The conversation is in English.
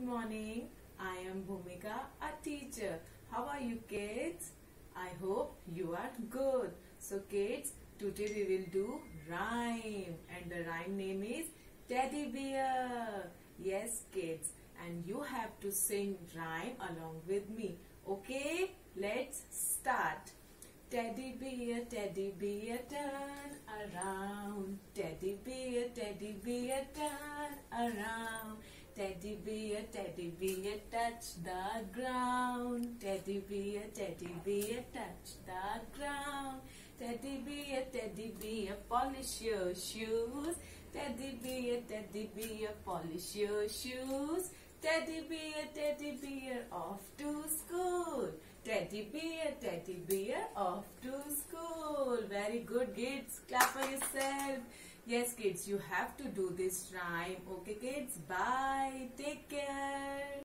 morning. I am Bhumika, a teacher. How are you kids? I hope you are good. So kids, today we will do rhyme and the rhyme name is Teddy Bear. Yes kids, and you have to sing rhyme along with me. Okay, let's start. Teddy bear, turn around. Teddy bear, turn around. Teddy bear, touch the ground. Teddy bear, touch the ground. Teddy bear, polish your shoes. Teddy bear, polish your shoes. Teddy bear, off to school. Teddy bear, off to school. Very good kids. Clap for yourself. Yes kids, you have to do this rhyme. Okay kids, bye. Take care.